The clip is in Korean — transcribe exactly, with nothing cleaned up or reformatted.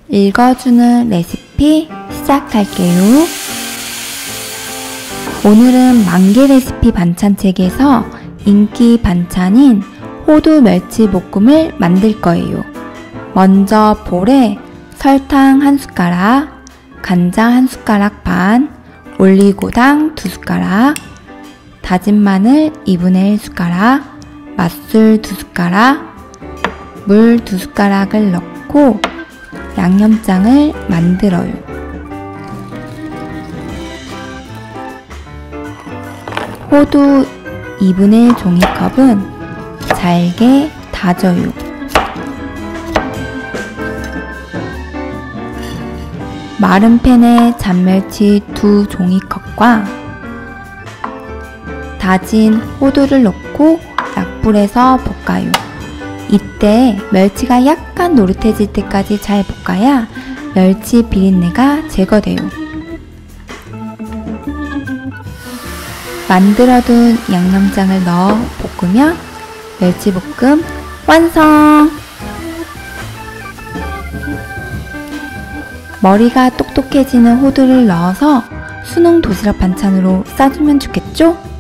읽어주는 레시피 시작할게요. 오늘은 만개 레시피 반찬책에서 인기 반찬인 호두 멸치 볶음을 만들 거예요. 먼저 볼에 설탕 한 숟가락, 간장 한 숟가락 반, 올리고당 두 숟가락, 다진 마늘 이분의 일 숟가락, 맛술 두 숟가락, 물 두 숟가락을 넣고 양념장을 만들어요. 호두 이분의 일 종이컵은 잘게 다져요. 마른 팬에 잔멸치 두 종이컵과 다진 호두를 넣고 약불에서 볶아요. 이때 멸치가 약간 노릇해질 때까지 잘 볶아야 멸치 비린내가 제거돼요. 만들어둔 양념장을 넣어 볶으면 멸치볶음 완성! 머리가 똑똑해지는 호두를 넣어서 수능 도시락 반찬으로 싸주면 좋겠죠?